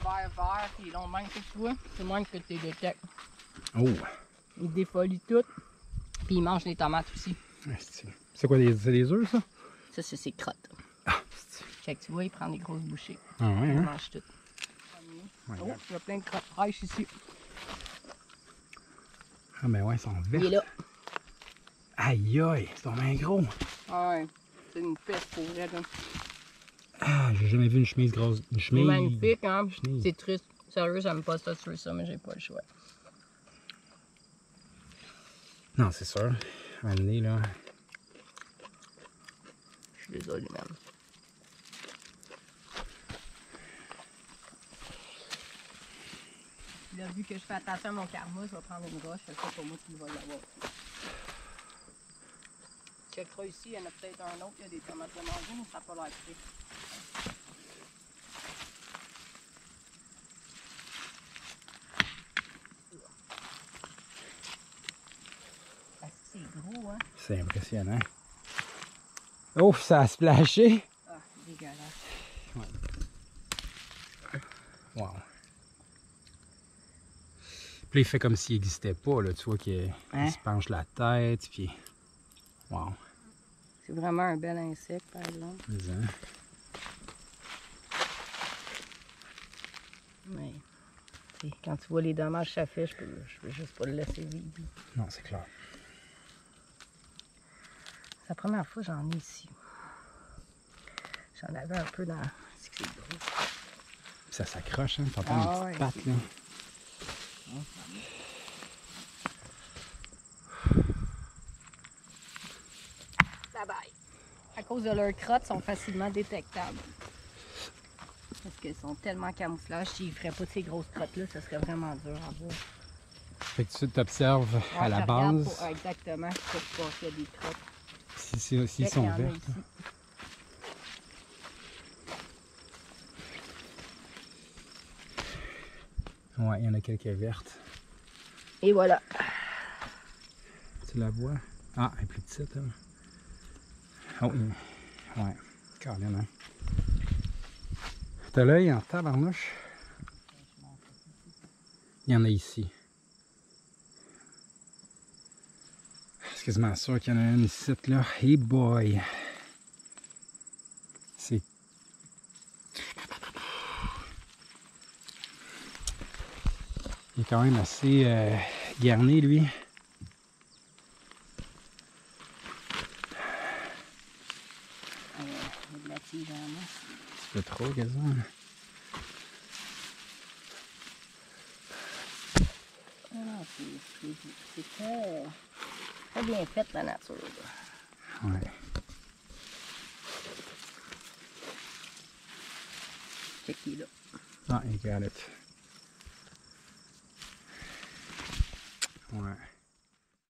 vert, puis long même que tu vois. C'est le même que tu les détectes. Oh! Il défolie tout. Puis il mange les tomates aussi. C'est quoi, c'est des œufs, ça? Ça, c'est ses crottes. Ah, Fait que tu vois, il prend des grosses bouchées. Ah ouais, Il hein? mange tout. Oh, il y a plein de crottes fraîches ici. Ah, ben ouais, ils sont verts. Il est là. Aïe aïe, c'est bien gros. Ah ouais, c'est une peste pour vrai, là. Ah, j'ai jamais vu une chemise grosse. Une C'est chemise. magnifique, hein? Chenille. C'est triste. Sérieux, j'aime pas ça, tuer ça, mais j'ai pas le choix. Non, c'est sûr. Amener, là. Je suis désolé, même. Là, vu que je fais attention à mon karma, je vais prendre une roche. C'est ça pour moi qu'il va y avoir. Checkera ici, il y en a peut-être un autre. Il y a des tomates de manger, mais ça n'a pas l'air frais. C'est gros, hein? C'est impressionnant. Oh, ça a splashé! Ah, dégueulasse. Wow. Puis il fait comme s'il n'existait pas, là. Tu vois qu'il se penche la tête, puis... Wow. C'est vraiment un bel insecte, par exemple. Mais, quand tu vois les dommages que ça fait, je peux juste pas le laisser vivre. Non, c'est clair. C'est la première fois que j'en ai ici. J'en avais un peu dans... C'est que c'est gros. Ça s'accroche, hein? T'entends une petite patte, là. Bye bye. À cause de leurs crottes, ils sont facilement détectables. Parce qu'ils sont tellement camouflage, s'ils ne feraient pas ces grosses crottes-là, ça serait vraiment dur à voir. Fait que tu t'observes à la base. Exactement, pour voir qu'il y a des crottes. S'ils sont verts. Ouais, il y en a quelques vertes. Et voilà. Tu la vois? Ah, elle est plus petite, hein? Oh, ouais. Carrément, hein? T'as l'œil en tabarnouche? Il y en a ici. C'est quasiment sûr qu'il y en a une ici, là. Hey boy! C'est... Il est quand même assez garni, lui. Un petit peu trop, quasiment. Ah, c'est très bien fait, la nature. Là. Ouais. Check qui est là. Ah, you got it. Ouais.